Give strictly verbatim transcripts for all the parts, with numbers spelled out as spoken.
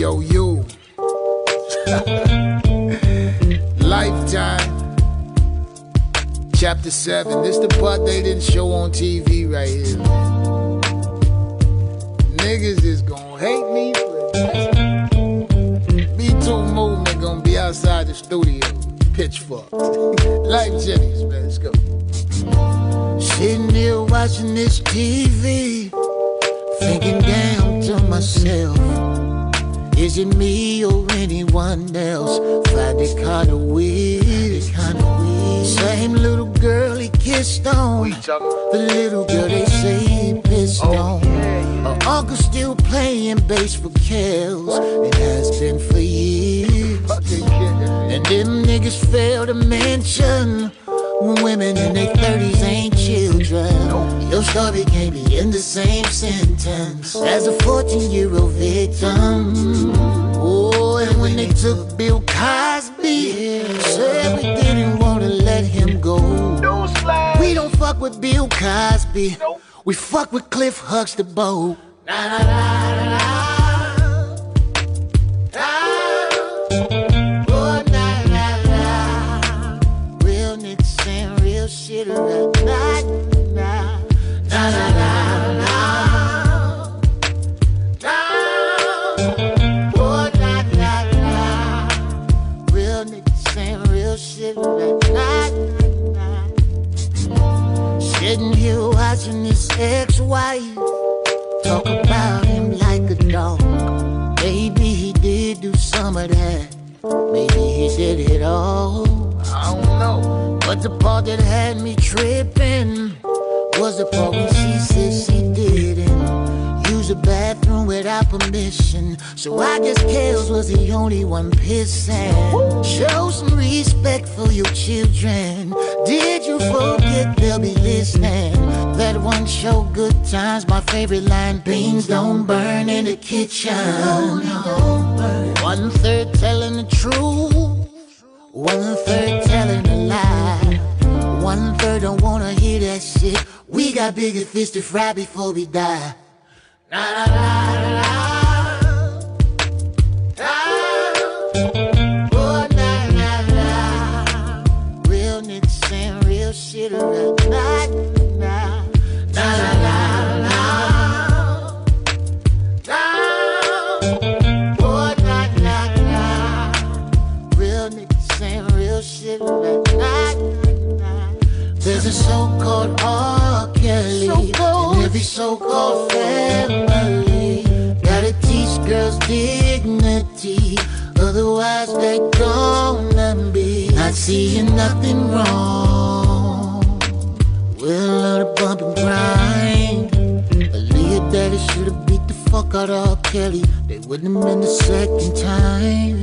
Yo, you. Lifetime. Chapter seven. This the part they didn't show on T V right here. Niggas is gonna hate me for this. Me Too movement gonna be outside the studio. Pitchfork. Lyfe Jennings, man. Let's go. Sitting here watching this T V, thinking down to myself, is it me or anyone else? Find it kinda weird, kinda weird. Same little girl he kissed on, the little girl they say he pissed oh, on. Yeah, yeah. Her uncle still playing bass for Kells, it has been for years. And them niggas fail to mention women in their thirties ain't children. Your story can't be in the same sentence as a fourteen-year-old victim. Oh, and when they took Bill Cosby, said we didn't want to let him go. We don't fuck with Bill Cosby, we fuck with Cliff Huxtable. Na na na na na. Shit right now, nah, nah, nah, nah, nah. Oh, nah, nah, nah. Real niggas saying real shit right now, nah. Sitting here watching this ex-wife talk about him like a dog. Maybe he did do some of that, maybe he did it all, I don't know. but the part that had me tripping was the part when she said she didn't use the bathroom without permission. So I guess Kells was the only one pissing. Show some respect for your children. Did you forget they'll be listening? That one show, Good Times, my favorite line, beans don't burn in the kitchen. One third telling the truth, one third telling a lie. One third don't wanna hear that shit. We got bigger fish to fry before we die. Na na na na na. Oh na na na. Real niggas saying real shit right now. Na na na na. Oh na na na. Real niggas saying real shit right now. There's a so-called R. Kelly so in every so-called family. Gotta teach girls dignity, otherwise they gonna be not seeing nothing wrong. We'll learn to bump and grind. Aaliyah daddy should've beat the fuck out of R. Kelly. They wouldn't have been the second time.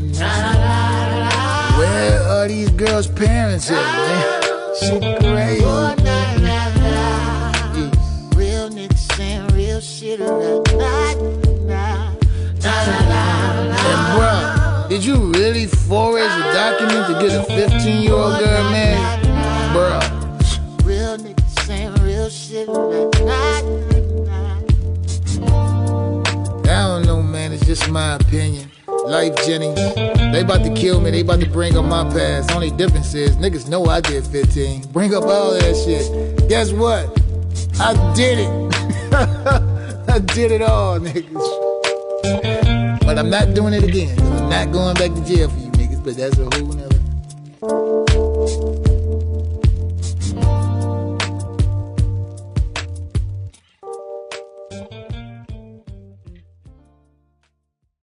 Where are these girls' parents at, man? Shit crazy. Oh, nah, nah, nah. Real niggas saying real shit right now. Nah, nah, nah, nah. And bruh, did you really forage a document to get a fifteen-year-old girl married? Bruh. Real niggas saying real shit right now. I don't know, man. It's just my opinion. Lyfe Jennings, they about to kill me, they about to bring up my past. Only difference is, niggas know I did fifteen. Bring up all that shit. Guess what? I did it. I did it all, niggas. But I'm not doing it again, cause I'm not going back to jail for you niggas, but that's a whole nother.